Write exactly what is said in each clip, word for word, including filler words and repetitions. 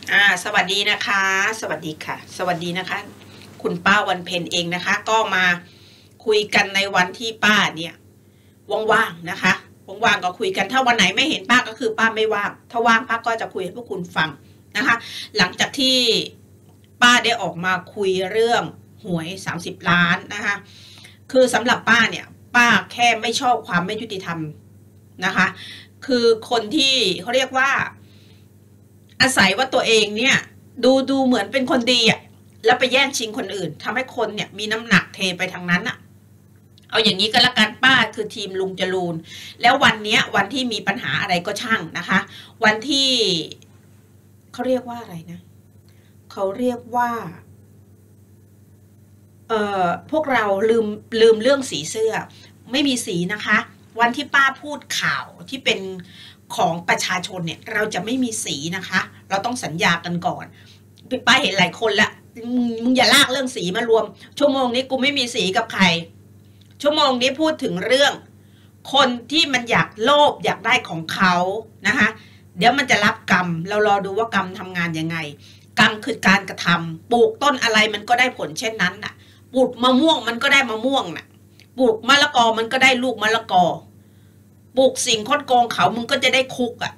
อ่าสวัสดีนะคะสวัสดีค่ะสวัสดีนะคะคุณป้าวันเพ็ญเองนะคะก็มาคุยกันในวันที่ป้าเนี่ยว่างๆนะคะว่างๆก็คุยกันถ้าวันไหนไม่เห็นป้าก็คือป้าไม่ว่างถ้าว่างป้าก็จะคุยให้พวกคุณฟังนะคะหลังจากที่ป้าได้ออกมาคุยเรื่องหวยสามสิบล้านนะคะคือสำหรับป้าเนี่ยป้าแค่ไม่ชอบความไม่ยุติธรรมนะคะคือคนที่เขาเรียกว่าอาศัยว่าตัวเองเนี่ยดูดูเหมือนเป็นคนดีอ่ะแล้วไปแย่งชิงคนอื่นทำให้คนเนี่ยมีน้ำหนักเทไปทางนั้นอ่ะเอาอย่างนี้ก็แล้วกันป้าคือทีมลุงจรูนแล้ววันเนี้ยวันที่มีปัญหาอะไรก็ช่างนะคะวันที่เขาเรียกว่าอะไรนะเขาเรียกว่าเอ่อพวกเราลืมลืมเรื่องสีเสื้อไม่มีสีนะคะวันที่ป้าพูดข่าวที่เป็นของประชาชนเนี่ยเราจะไม่มีสีนะคะเราต้องสัญญากันก่อนป้าเห็นหลายคนละมึงมึงอย่าลากเรื่องสีมารวมชั่วโมงนี้กูไม่มีสีกับใครชั่วโมงนี้พูดถึงเรื่องคนที่มันอยากโลภอยากได้ของเขานะคะเดี๋ยวมันจะรับกรรมเรารอดูว่ากรรมทำงานยังไงกรรมคือการกระทำปลูกต้นอะไรมันก็ได้ผลเช่นนั้นน่ะปลูกมะม่วงมันก็ได้มะม่วงน่ะปลูกมะละกอมันก็ได้ลูกมะละกอปลูกสิ่งคดโกงเขามึงก็จะได้คุกอ่ะ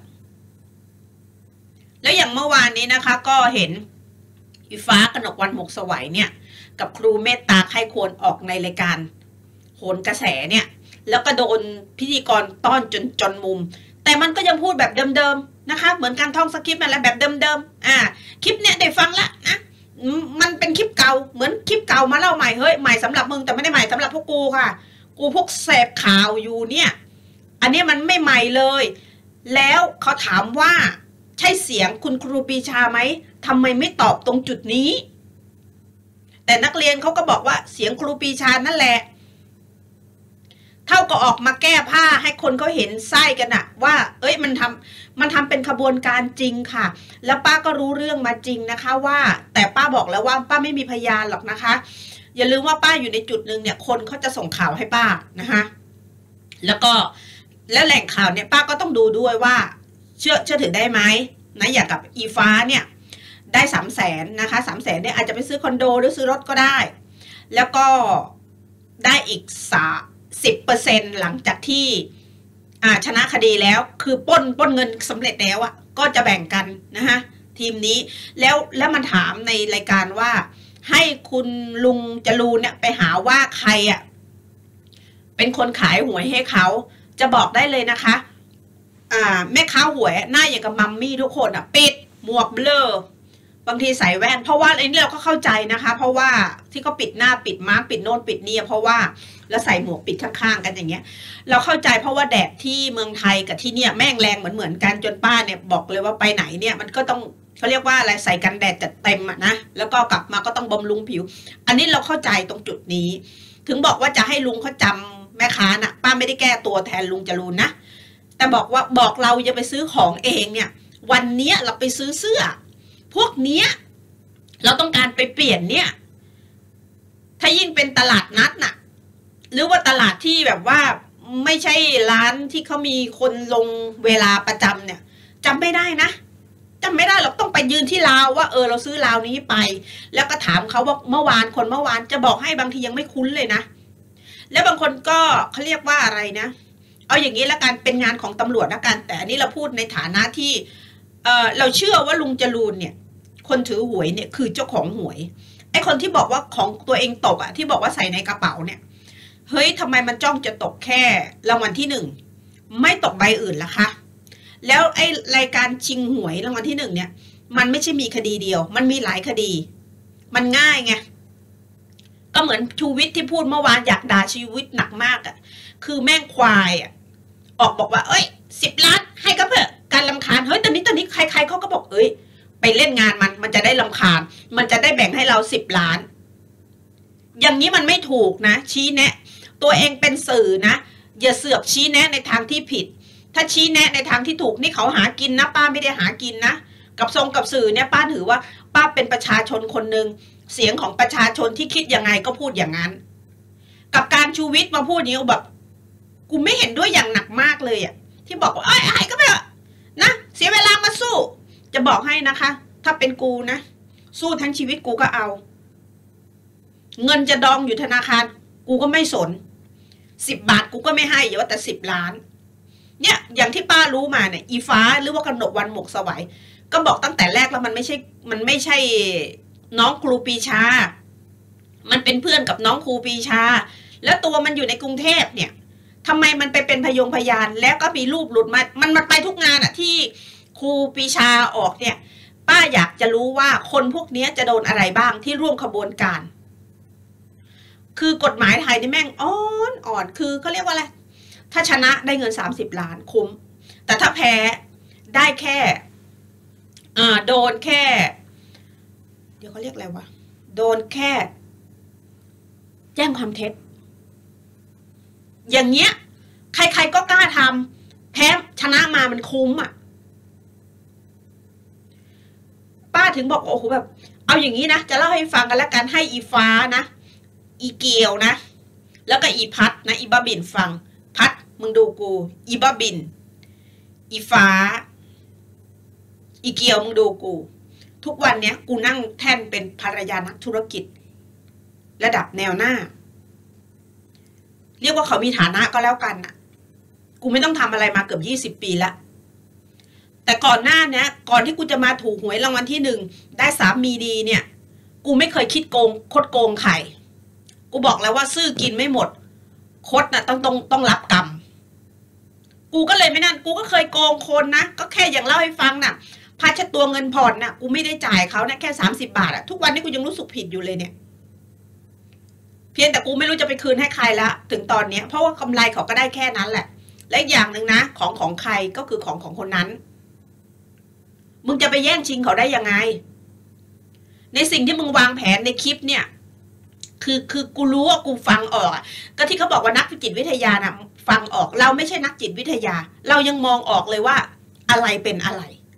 แล้วอย่างเมื่อวานนี้นะคะก็เห็นอีฟ้ากนกวรรณหมกสวัยเนี่ยกับครูเมตตาไข้ควรออกในรายการโหนกระแสเนี่ยแล้วก็โดนพิธีกรต้อนจนจนมุมแต่มันก็ยังพูดแบบเดิมๆนะคะเหมือนการท่องสคริปต์นั่นแหละแบบเดิมๆอ่าคลิปเนี้ยได้ฟังละนะมันเป็นคลิปเก่าเหมือนคลิปเก่ามาเล่าใหม่เฮ้ยใหม่สำหรับมึงแต่ไม่ได้ใหม่สำหรับพวกกูค่ะกูพวกเสพข่าวอยู่เนี่ยอันนี้มันไม่ใหม่เลยแล้วเขาถามว่าใช่เสียงคุณครูปีชาไหมทำไมไม่ตอบตรงจุดนี้แต่นักเรียนเขาก็บอกว่าเสียงครูปีชานั่นแหละเท่าก็ออกมาแก้ผ้าให้คนเขาเห็นไส้กันอะว่าเอ้ยมันทำมันทำเป็นขบวนการจริงค่ะแล้วป้าก็รู้เรื่องมาจริงนะคะว่าแต่ป้าบอกแล้วว่าป้าไม่มีพยานหรอกนะคะอย่าลืมว่าป้าอยู่ในจุดหนึ่งเนี่ยคนเขาจะส่งข่าวให้ป้านะคะแล้วก็แล้วแหล่งข่าวเนี่ยป้าก็ต้องดูด้วยว่าเชื่อเชื่อถือได้ไหมนะอย่างกับอีฟ้าเนี่ยได้สามแสนนะคะสามแสนเนี่ยอาจจะไปซื้อคอนโดหรือซื้อรถก็ได้แล้วก็ได้อีกสาสิบเปอร์เซ็นต์หลังจากที่อ่าชนะคดีแล้วคือป้นป้นเงินสำเร็จแล้วอ่ะก็จะแบ่งกันนะคะทีมนี้แล้วแล้วมันถามในรายการว่าให้คุณลุงจรูนเนี่ยไปหาว่าใครอ่ะเป็นคนขายหวยให้เขาจะบอกได้เลยนะคะอ่าแม่ค้าหวยหน้าอย่างกับมัมมี่ทุกคนอ่ะปิดหมวกเบลอบางทีใส่แว่นเพราะว่าไอ้นี่เราก็เข้าใจนะคะเพราะว่าที่เขาปิดหน้าปิดมาร์กปิดโน่นปิดนี่เพราะว่าแล้วใส่หมวกปิดข้างๆกันอย่างเงี้ยเราเข้าใจเพราะว่าแดดที่เมืองไทยกับที่เนี่ยแม่งแรงเหมือนเหมือนกันจนป้าเนี่ยบอกเลยว่าไปไหนเนี่ยมันก็ต้องเขาเรียกว่าอะไรใส่กันแดดจัดเต็มอ่ะนะแล้วก็กลับมาก็ต้องบำรุงผิวอันนี้เราเข้าใจตรงจุดนี้ถึงบอกว่าจะให้ลุงเขาจำแม่ค้าน่ะป้าไม่ได้แก้ตัวแทนลุงจรูนนะแต่บอกว่าบอกเราจะไปซื้อของเองเนี่ยวันนี้เราไปซื้อเสื้อพวกเนี้ยเราต้องการไปเปลี่ยนเนี่ยถ้ายิ่งเป็นตลาดนัดน่ะหรือว่าตลาดที่แบบว่าไม่ใช่ร้านที่เขามีคนลงเวลาประจำเนี่ยจำไม่ได้นะจำไม่ได้หรอกต้องไปยืนที่ราวว่าเออเราซื้อราวนี้ไปแล้วก็ถามเขาว่าเมื่อวานคนเมื่อวานจะบอกให้บางทียังไม่คุ้นเลยนะแล้วบางคนก็เขาเรียกว่าอะไรนะเอาอย่างนี้ละกันเป็นงานของตำรวจละกันแต่อันนี้เราพูดในฐานะที่เออเราเชื่อว่าลุงจรูนเนี่ยคนถือหวยเนี่ยคือเจ้าของหวยไอ้คนที่บอกว่าของตัวเองตกอะที่บอกว่าใส่ในกระเป๋าเนี่ยเฮ้ยทำไมมันจ้องจะตกแค่รางวัลที่หนึ่งไม่ตกใบอื่นล่ะคะแล้วไอ้รายการชิงหวยรางวัลที่หนึ่งเนี่ยมันไม่ใช่มีคดีเดียวมันมีหลายคดีมันง่ายไงก็เหมือนชูวิทย์ที่พูดเมื่อวานอยากด่าชีวิตหนักมากอะคือแม่งควายอะออกบอกว่าเอ้ยสิบล้านให้ก็เพื่อการรำคาญเฮ้ยตอนนี้ตอนนี้ใครๆเขาก็บอกเอ้ยไปเล่นงานมันมันจะได้รำคาญมันจะได้แบ่งให้เราสิบล้านอย่างนี้มันไม่ถูกนะชี้แนะตัวเองเป็นสื่อนะอย่าเสือกชี้แนะในทางที่ผิดถ้าชี้แนะในทางที่ถูกนี่เขาหากินนะป้าไม่ได้หากินนะกับทรงกับสื่อเนี่ยป้าถือว่าป้าเป็นประชาชนคนหนึ่งเสียงของประชาชนที่คิดยังไงก็พูดอย่างนั้นกับการชูวิทย์มาพูดอย่างนี้แบบกูไม่เห็นด้วยอย่างหนักมากเลยอ่ะที่บอกว่าไอ้ไอ้ก็ไปนะเสียเวลามาสู้จะบอกให้นะคะถ้าเป็นกูนะสู้ทั้งชีวิตกูก็เอาเงินจะดองอยู่ธนาคารกูก็ไม่สนสิบบาทกูก็ไม่ให้อย่าว่าแต่สิบล้านเนี่ยอย่างที่ป้ารู้มาเนี่ยอีฟ้าหรือว่ากนกวรรณหมวกสวัยก็บอกตั้งแต่แรกแล้วมันไม่ใช่มันไม่ใช่น้องครูปรีชามันเป็นเพื่อนกับน้องครูปรีชาแล้วตัวมันอยู่ในกรุงเทพเนี่ยทำไมมันไปเป็นพยงพยานแล้วก็มีรูปหลุดมามันมันไปทุกงานอะที่ครูปรีชาออกเนี่ยป้าอยากจะรู้ว่าคนพวกนี้จะโดนอะไรบ้างที่ร่วมขบวนการคือกฎหมายไทยนี่แม่งอ่อนอ่อนคือเขาเรียกว่าอะไรถ้าชนะได้เงินสามสิบล้านคุ้มแต่ถ้าแพ้ได้แค่อ่าโดนแค่เดี๋ยวเขาเรียกอะไรวะโดนแค่แจ้งความเท็จอย่างเงี้ยใครๆก็กล้าทำแพ้ชนะมามันคุ้มอ่ะป้าถึงบอกโอ้โหแบบเอาอย่างนี้นะจะเล่าให้ฟังกันแล้วกันให้อีฟ้านะอีเกียวนะแล้วก็อีพัดนะอีบ้าบินฟังพัดมึงดูกูอีบ้าบินอีฟ้าอีเกียวมึงดูกูทุกวันเนี้ยกูนั่งแท่นเป็นภรรยานักธุรกิจระดับแนวหน้าเรียกว่าเขามีฐานะก็แล้วกันน่ะกูไม่ต้องทำอะไรมาเกือบยี่สิบปีละแต่ก่อนหน้าเนี้ยก่อนที่กูจะมาถูกหวยรางวัลที่หนึ่งได้สามีดีเนี่ยกูไม่เคยคิดโกงคดโกงใครกูบอกแล้วว่าซื่อกินไม่หมดคดน่ะต้องต้องต้องรับกรรมกูก็เลยไม่นั่นกูก็เคยโกงคนนะก็แค่อย่างเล่าให้ฟังน่ะพาเช็ดตัวเงินผ่อนน่ะกูไม่ได้จ่ายเขานะแค่สามสิบบาทอะทุกวันนี้กูยังรู้สึกผิดอยู่เลยเนี่ยเพียงแต่กูไม่รู้จะไปคืนให้ใครละถึงตอนเนี้ยเพราะว่ากำไรเขาก็ได้แค่นั้นแหละและอีกอย่างหนึ่งนะของของใครก็คือของของคนนั้นมึงจะไปแย่งชิงเขาได้ยังไงในสิ่งที่มึงวางแผนในคลิปเนี่ยคือคือกูรู้ว่ากูฟังออกก็ที่เขาบอกว่านักจิตวิทยานะฟังออกเราไม่ใช่นักจิตวิทยาเรายังมองออกเลยว่าอะไรเป็นอะไร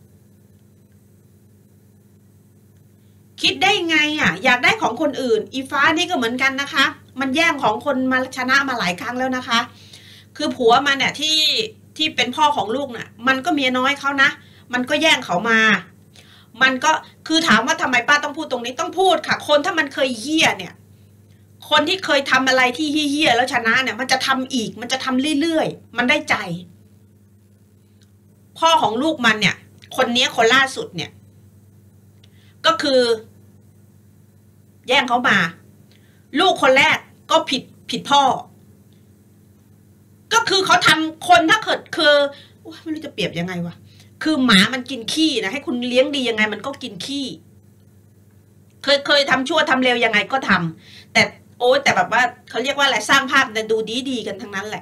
คิดได้ไงอ่ะอยากได้ของคนอื่นอีฟ้านี่ก็เหมือนกันนะคะมันแย่งของคนมาชนะมาหลายครั้งแล้วนะคะคือผัวมันเนี่ยที่ที่เป็นพ่อของลูกน่ะมันก็เมียน้อยเขานะมันก็แย่งเขามามันก็คือถามว่าทำไมป้าต้องพูดตรงนี้ต้องพูดค่ะคนถ้ามันเคยเหี้ยเนี่ยคนที่เคยทำอะไรที่เหี้ยแล้วชนะเนี่ยมันจะทำอีกมันจะทำเรื่อยๆมันได้ใจพ่อของลูกมันเนี่ยคนนี้คนล่าสุดเนี่ยก็คือแย่งเขามาลูกคนแรกก็ผิดผิดพ่อก็คือเขาทำคนถ้าเกิดคือไม่รู้จะเปรียบยังไงวะคือหมามันกินขี้นะให้คุณเลี้ยงดียังไงมันก็กินขี้เคยเคยทำชั่วทำเร็วยังไงก็ทำแต่โอ้แต่แบบว่าเขาเรียกว่าอะไรสร้างภาพแต่ดูดีดีกันทั้งนั้นแหละ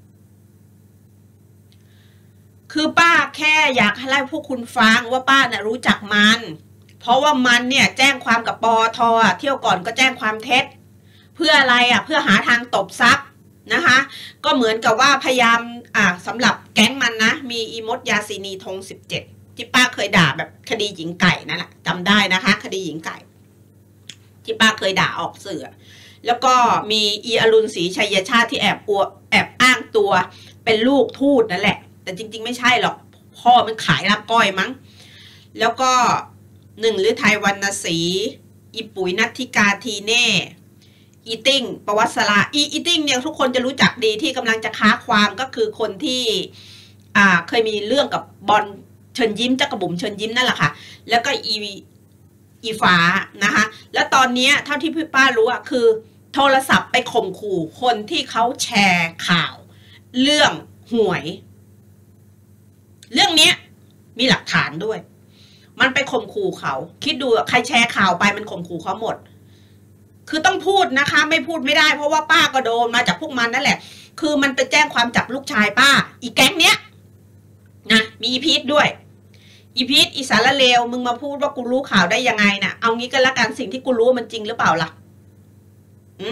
คือป้าแค่อยากให้พวกคุณฟังว่าป้าน่ะรู้จักมันเพราะว่ามันเนี่ยแจ้งความกับปอทเที่ยวก่อนก็แจ้งความเท็จเพื่ออะไรอ่ะเพื่อหาทางตบทรัพย์นะคะก็เหมือนกับว่าพยายามอ่าสำหรับแก๊งมันนะมีอีมดยาซีนีธงสิบเจ็ดที่ป้าเคยด่าแบบคดีหญิงไก่นั่นแหละจำได้นะคะคดีหญิงไก่ที่ป้าเคยด่าออกสื่อแล้วก็มีอีอรุณศรีชัยชาติที่แอบอวแอบอ้างตัวเป็นลูกทูตนั่นแหละแต่จริงๆไม่ใช่หรอกพ่อมันขายลาบก้อยมั้งแล้วก็หนึ่งหรือไทยวรรณศรีอีปุ๋ยนัทธิกาทีเน่อีติ้งประวัติศาสตร์อีอีติ้งเนี่ยทุกคนจะรู้จักดีที่กำลังจะค้าความก็คือคนที่อ่าเคยมีเรื่องกับบอลเชิญยิ้มจักรบุ๋มเชิญยิ้มนั่นแหละค่ะแล้วก็อีอีฟ้านะคะแล้วตอนนี้เท่าที่พี่ป้ารู้อ่ะคือโทรศัพท์ไปข่มขู่คนที่เขาแชร์ข่าวเรื่องหวยเรื่องนี้มีหลักฐานด้วยมันไปข่มขู่เขาคิดดูใครแชร์ข่าวไปมันข่มขู่เขาหมดคือต้องพูดนะคะไม่พูดไม่ได้เพราะว่าป้าก็โดนมาจากพวกมันนั่นแหละคือมันไปแจ้งความจับลูกชายป้าอีแก๊งเนี้ยนะมีอีพีทด้วยอีพีทอีสารเลวมึงมาพูดว่ากูรู้ข่าวได้ยังไงนะเอางี้ก็แล้วกันสิ่งที่กูรู้มันจริงหรือเปล่าล่ะอืม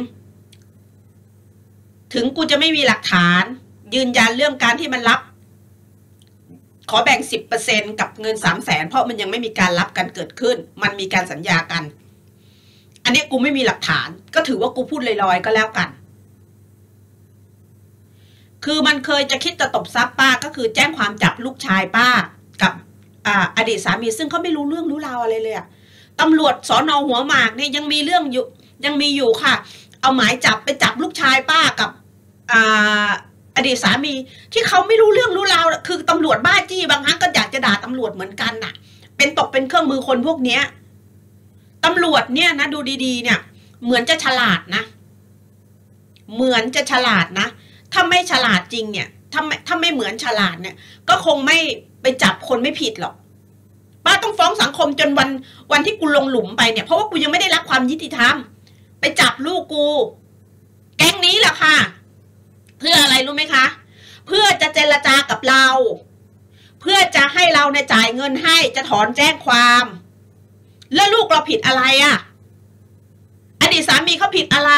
ถึงกูจะไม่มีหลักฐานยืนยันเรื่องการที่มันรับขอแบ่ง สิบเปอร์เซ็นต์ กับเงิน สามแสน เพราะมันยังไม่มีการรับกันเกิดขึ้นมันมีการสัญญากันอันนี้กูไม่มีหลักฐานก็ถือว่ากูพูดลอยๆก็แล้วกันคือมันเคยจะคิดจะตบทรัพย์ป้าก็คือแจ้งความจับลูกชายป้ากับอ่าอดีตสามีซึ่งเขาไม่รู้เรื่องรู้ราวอะไรเลยอะตำรวจสอนอหัวหมากเนี่ยยังมีเรื่องอยู่ยังมีอยู่ค่ะเอาหมายจับไปจับลูกชายป้ากับอ่าอดีตสามีที่เขาไม่รู้เรื่องรู้ราวคือตำรวจบ้าจี้บางครั้งก็อยากจะด่าตำรวจเหมือนกันน่ะเป็นตกเป็นเครื่องมือคนพวกเนี้ยตำรวจเนี่ยนะดูดีๆเนี่ยเหมือนจะฉลาดนะเหมือนจะฉลาดนะถ้าไม่ฉลาดจริงเนี่ยถ้าไม่ถ้าไม่เหมือนฉลาดเนี่ยก็คงไม่ไปจับคนไม่ผิดหรอกป้าต้องฟ้องสังคมจนวันวันที่กูลงหลุมไปเนี่ยเพราะว่ากูยังไม่ได้รับความยุติธรรมไปจับลูกกูแก๊งนี้แหละค่ะเพื่ออะไรรู้ไหมคะเพื่อจะเจรจากับเราเพื่อจะให้เราเนี่ยจ่ายเงินให้จะถอนแจ้งความแล้วลูกเราผิดอะไรอ่ะอดีตสามีเขาผิดอะไร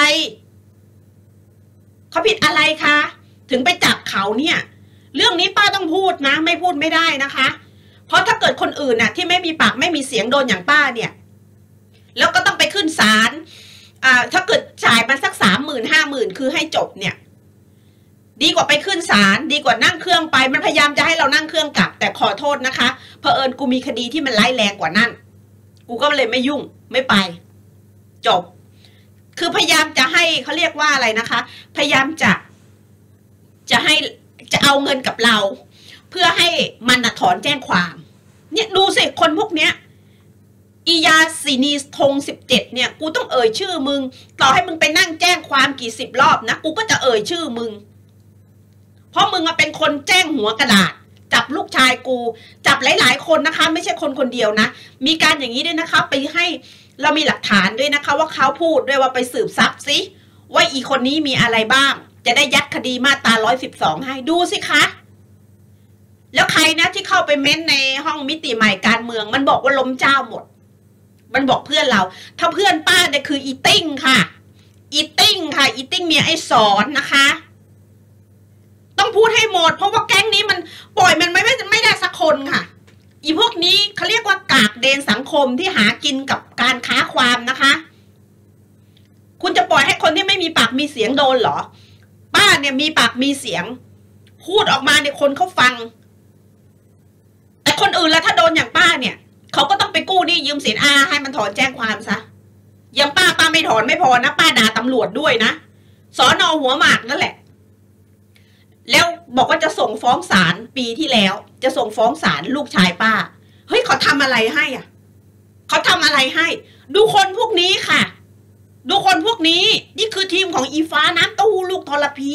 เขาผิดอะไรคะถึงไปจับเขาเนี่ยเรื่องนี้ป้าต้องพูดนะไม่พูดไม่ได้นะคะเพราะถ้าเกิดคนอื่นน่ะที่ไม่มีปากไม่มีเสียงโดนอย่างป้าเนี่ยแล้วก็ต้องไปขึ้นศาลอ่าถ้าเกิดจ่ายมาสักสามหมื่นห้าหมื่นคือให้จบเนี่ยดีกว่าไปขึ้นศาลดีกว่านั่งเครื่องไปมันพยายามจะให้เรานั่งเครื่องกลับแต่ขอโทษนะคะเผอิญกูมีคดีที่มันร้ายแรงกว่านั้นกูก็เลยไม่ยุ่งไม่ไปจบคือพยายามจะให้เขาเรียกว่าอะไรนะคะพยายามจะจะให้จะเอาเงินกับเราเพื่อให้มันถอนแจ้งความเนี่ยดูสิคนพวกเนี้ยอียาสินีธงสิบเจ็ดเนี่ยกูต้องเอ่ยชื่อมึงต่อให้มึงไปนั่งแจ้งความกี่สิบรอบนะกูก็จะเอ่ยชื่อมึงเพราะมึงเป็นคนแจ้งหัวกระดาษจับลูกชายกูจับหลายๆคนนะคะไม่ใช่คนคนเดียวนะมีการอย่างนี้ด้วยนะคะไปให้เรามีหลักฐานด้วยนะคะว่าเขาพูดด้วยว่าไปสืบทรัพย์สิว่าอีคนนี้มีอะไรบ้างจะได้ยัดคดีมาตราหนึ่งร้อยสิบสองให้ดูสิคะแล้วใครนะที่เข้าไปเม้นในห้องมิติใหม่การเมืองมันบอกว่าล้มเจ้าหมดมันบอกเพื่อนเราถ้าเพื่อนป้าเนี่ยคืออีติ้งค่ะอีติ้งค่ะอีติ้งเมียไอ้สอนนะคะต้องพูดให้หมดเพราะว่าแก๊งนี้มันปล่อยมันไม่ไม่ไม่ได้สักคนค่ะอีพวกนี้เขาเรียกว่ากากเดนสังคมที่หากินกับการค้าความนะคะคุณจะปล่อยให้คนที่ไม่มีปากมีเสียงโดนเหรอป้าเนี่ยมีปากมีเสียงพูดออกมาเนี่ยคนเขาฟังแต่คนอื่นแล้วถ้าโดนอย่างป้าเนี่ยเขาก็ต้องไปกู้หนี้ยืมสินอาให้มันถอนแจ้งความซะยังป้าป้าไม่ถอนไม่พอนะป้าด่าตำรวจด้วยนะสอนอหัวหมากนั่นแหละแล้วบอกว่าจะส่งฟ้องศาลปีที่แล้วจะส่งฟ้องศาลลูกชายป้าเฮ้ยเขาทำอะไรให้อ่ะเขาทำอะไรให้ดูคนพวกนี้ค่ะดูคนพวกนี้นี่คือทีมของอีฟ้าน้ำเต้าหู้ลูกทรพี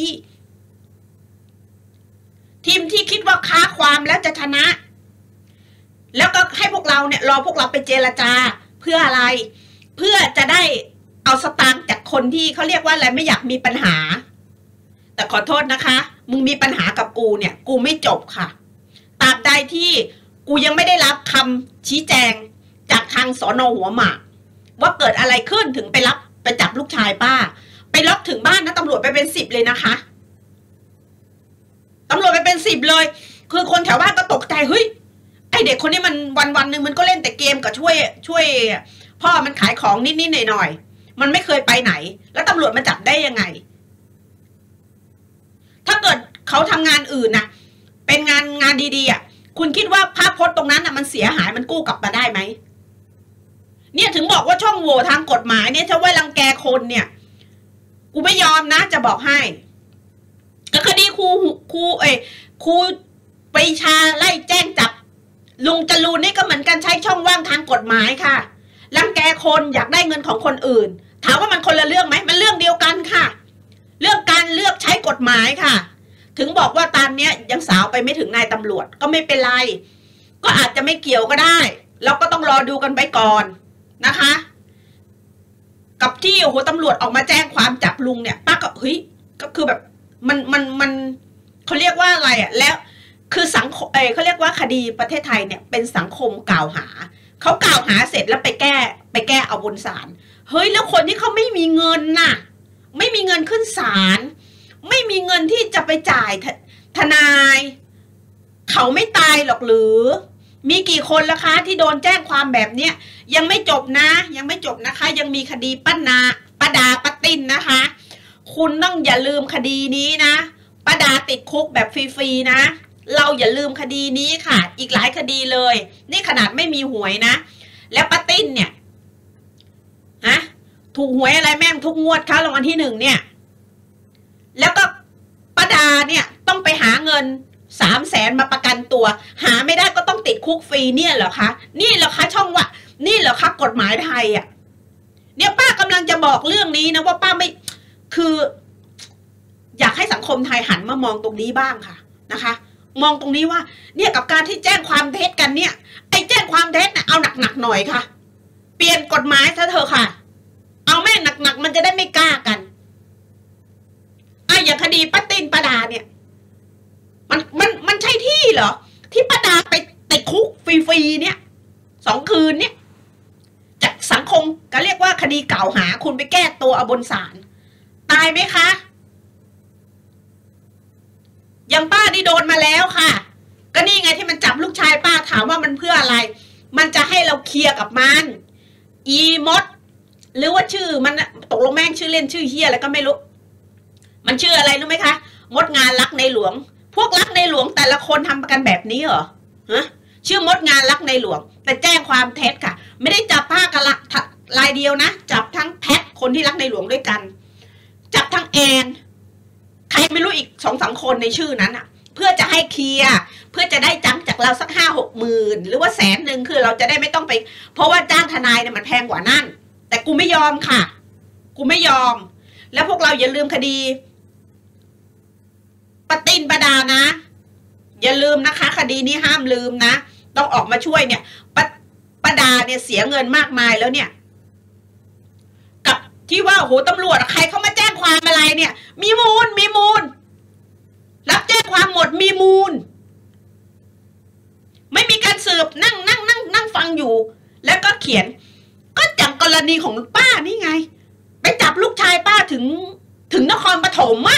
ทีมที่คิดว่าค้าความแล้วจะชนะแล้วก็ให้พวกเราเนี่ยรอพวกเราไปเจรจาเพื่ออะไรเพื่อจะได้เอาสตางค์จากคนที่เขาเรียกว่าอะไรไม่อยากมีปัญหาแต่ขอโทษนะคะมึงมีปัญหากับกูเนี่ยกูไม่จบค่ะตราบใดที่กูยังไม่ได้รับคำชี้แจงจากทางสน.หัวหมากว่าเกิดอะไรขึ้นถึงไปรับไปจับลูกชายป้าไปล็อกถึงบ้านนะตำรวจไปเป็นสิบเลยนะคะตำรวจไปเป็นสิบเลยคือคนแถวบ้านก็ตกใจเฮ้ยไอเด็กคนนี้มันวันวันหนึ่งมันก็เล่นแต่เกมกับช่วยช่วยพ่อมันขายของนิดๆหน่อยๆมันไม่เคยไปไหนแล้วตำรวจมาจับได้ยังไงถ้าเกิดเขาทำงานอื่นนะเป็นงานงานดีๆอ่ะคุณคิดว่าภาพพจน์ตรงนั้นอ่ะมันเสียหายมันกู้กลับมาได้ไหมเนี่ยถึงบอกว่าช่องโหว่ทางกฎหมายเนี่ยถ้าว่ารังแกคนเนี่ยกูไม่ยอมนะจะบอกให้แล้วคดีครูครูเอ้ครูปรีชาไล่แจ้งจับลุงจรูนนี่ก็เหมือนกันใช้ช่องว่างทางกฎหมายค่ะรังแกคนอยากได้เงินของคนอื่นถามว่ามันคนละเรื่องไหมมันเรื่องเดียวกันค่ะเรื่องการเลือกใช้กฎหมายค่ะถึงบอกว่าตอนนี้ยังสาวไปไม่ถึงนายตำรวจก็ไม่เป็นไรก็อาจจะไม่เกี่ยวก็ได้เราก็ต้องรอดูกันไปก่อนนะคะกับที่โอ้โหตำรวจออกมาแจ้งความจับลุงเนี่ยป้าก็เฮ้ยก็คือแบบมันมันมันเขาเรียกว่าอะไรอ่ะแล้วคือสังคมเออเขาเรียกว่าคดีประเทศไทยเนี่ยเป็นสังคมกล่าวหาเขากล่าวหาเสร็จแล้วไปแก้ไปแก้เอาบนศาลเฮ้ยแล้วคนที่เขาไม่มีเงินน่ะไม่มีเงินขึ้นศาลไม่มีเงินที่จะไปจ่ายทนายเขาไม่ตายหรอกหรือมีกี่คนละคะที่โดนแจ้งความแบบเนี้ยยังไม่จบนะยังไม่จบนะคะยังมีคดีป้านาป้าดาป้าติ้นนะคะคุณต้องอย่าลืมคดีนี้นะป้าดาติดคุกแบบฟรีๆนะเราอย่าลืมคดีนี้ค่ะอีกหลายคดีเลยนี่ขนาดไม่มีหวยนะแล้วป้าติ้นเนี่ยฮะถูกหวยอะไรแม่งทุกงวดค่ะรางวัลที่หนึ่งเนี่ยแล้วก็ป้าดาเนี่ยต้องไปหาเงินสามแสนมาประกันตัวหาไม่ได้ก็ต้องติดคุกฟรีเนี่ยเหรอคะนี่เหรอคะช่องว่านี่เหรอคะกฎหมายไทยอ่ะเนี่ยป้ากำลังจะบอกเรื่องนี้นะว่าป้าไม่คืออยากให้สังคมไทยหันมามองตรงนี้บ้างค่ะนะคะมองตรงนี้ว่าเนี่ยกับการที่แจ้งความเท็จกันเนี่ยไอ้แจ้งความเท็จเนี่ยเอาหนักๆหน่อยค่ะเปลี่ยนกฎหมายซะเถอะค่ะเอาแม่หนักๆมันจะได้ไม่กล้ากันไอ้อย่างคดีป้าติ้นป้าดาเนี่ยมันมันมันใช่ที่เหรอที่ป้าดาไปติดคุกฟรีๆเนี่ยสองคืนเนี่ยจากสังคมก็เรียกว่าคดีกล่าวหาคุณไปแก้ตัวเอาบนศาลตายไหมคะยังป้านี่โดนมาแล้วค่ะก็นี่ไงที่มันจับลูกชายป้าถามว่ามันเพื่ออะไรมันจะให้เราเคลียร์กับมันอีมดหรือว่าชื่อมันตกลงแม่งชื่อเล่นชื่อเฮียอะไรก็ไม่รู้มันชื่ออะไรรู้ไหมคะมดงานรักในหลวงพวกรักในหลวงแต่ละคนทำกันแบบนี้เหรอฮะชื่อมดงานรักในหลวงแต่แจ้งความเท็จค่ะไม่ได้จับป้ากันละรายเดียวนะจับทั้งแพทคนที่รักในหลวงด้วยกันจับทั้งแอนใครไม่รู้อีกสองสามคนในชื่อนั้นอ่ะเพื่อจะให้เคลียร์เพื่อจะได้จังจากเราสักห้าหกหมื่นหรือว่าแสนหนึ่งคือเราจะได้ไม่ต้องไปเพราะว่าจ้างทนายเนี่ยมันแพงกว่านั่นแต่กูไม่ยอมค่ะกูไม่ยอมแล้วพวกเราอย่าลืมคดีป้าติ้นป้าดานะอย่าลืมนะคะคดีนี้ห้ามลืมนะต้องออกมาช่วยเนี่ยป้าป้าดาเนี่ยเสียเงินมากมายแล้วเนี่ยกับที่ว่าโหตำรวจใครเขามาแจ้งความอะไรเนี่ยมีมูลมีมูลรับแจ้งความหมดมีมูลไม่มีการสืบนั่งนั่งนั่งนั่งฟังอยู่แล้วก็เขียนก็จากกรณีของป้านี่ไงไปจับลูกชายป้าถึงถึงนครปฐมอะ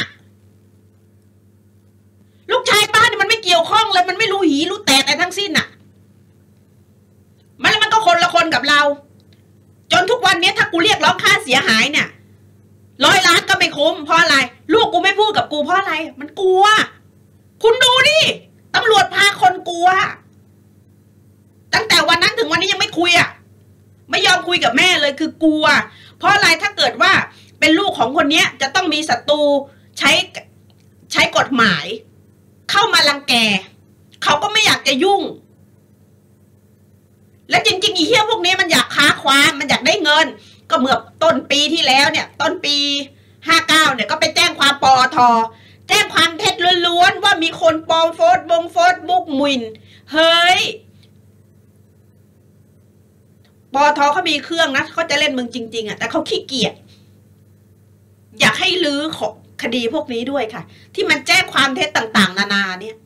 ลูกชายป้านี่มันไม่เกี่ยวข้องเลยมันไม่รู้หีรู้แตกอะไรทั้งสิ้นอะมันมันก็คนละคนกับเราจนทุกวันนี้ถ้ากูเรียกร้องค่าเสียหายเนี่ยร้อยล้านก็ไม่คุ้มเพราะอะไรลูกกูไม่พูดกับกูเพราะอะไรมันกลัวคุณดูดิตำรวจพาคนกลัวตั้งแต่วันนั้นถึงวันนี้ยังไม่คุยอ่ะไม่ยอมคุยกับแม่เลยคือกลัวเพราะอะไรถ้าเกิดว่าเป็นลูกของคนนี้จะต้องมีศัตรูใช้ใช้กฎหมายเข้ามารังแกเขาก็ไม่อยากจะยุ่งและจริงๆอีเหี้ยพวกนี้มันอยากค้าความมันอยากได้เงินก็เมื่อต้นปีที่แล้วเนี่ยต้นปีห้าเก้าเนี่ยก็ไปแจ้งความปอทแจ้งความเท็จล้วนๆว่ามีคนปลอมโฟสบงโฟสบุ๊กมุนเฮ้ยปอทเขามีเครื่องนะเขาจะเล่นมึงจริงๆอ่ะแต่เขาขี้เกียจอยากให้ลื้อของคดีพวกนี้ด้วยค่ะที่มันแจ้งความเท็จต่างๆนานาเนี่ย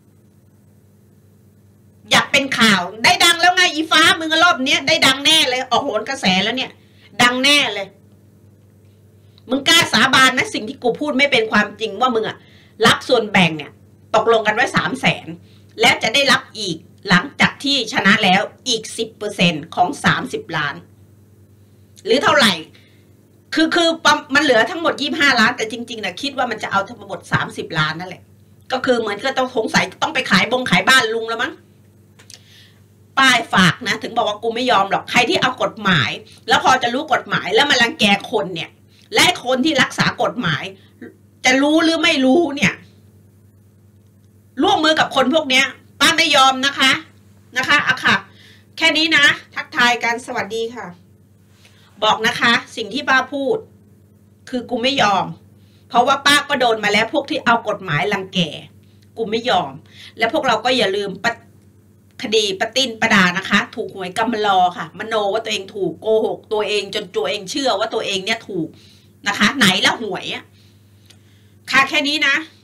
อยากเป็นข่าวได้ดังแล้วไงอีฟ้ามึงรอบเนี้ยได้ดังแน่เลยออกโหนกระแสแล้วเนี่ยดังแน่เลยมึงกล้าสาบานนะสิ่งที่กูพูดไม่เป็นความจริงว่ามึงอะรับส่วนแบ่งเนี่ยตกลงกันไว้สามแสนและจะได้รับอีกหลังจากที่ชนะแล้วอีกสิบเปอร์เซ็นต์ของสามสิบล้านหรือเท่าไหร่คือคือมันเหลือทั้งหมดยี่สิบห้าล้านแต่จริงๆนะคิดว่ามันจะเอาทั้งหมดสามสิบล้านนั่นแหละก็คือเหมือนก็ต้องสงสัยต้องไปขายบงขายบ้านลุงแล้วมั้งป้ายฝากนะถึงบอกว่ากูไม่ยอมหรอกใครที่เอากฎหมายแล้วพอจะรู้กฎหมายแล้วมารังแกคนเนี่ยและคนที่รักษากฎหมายจะรู้หรือไม่รู้เนี่ยร่วมมือกับคนพวกเนี้ยป้าไม่ยอมนะคะนะคะอะค่ะแค่นี้นะทักทายกันสวัสดีค่ะบอกนะคะสิ่งที่ป้าพูดคือกูไม่ยอมเพราะว่าป้าก็โดนมาแล้วพวกที่เอากฎหมายรังแกกูไม่ยอมและพวกเราก็อย่าลืมคดีป้าติ้นป้าดานะคะถูกหวยกำมะลอค่ะมโนว่าตัวเองถูกโกหกตัวเองจนตัวเองเชื่อว่าตัวเองเนี่ยถูกนะคะไหนละหวยอะค่ะแค่นี้นะ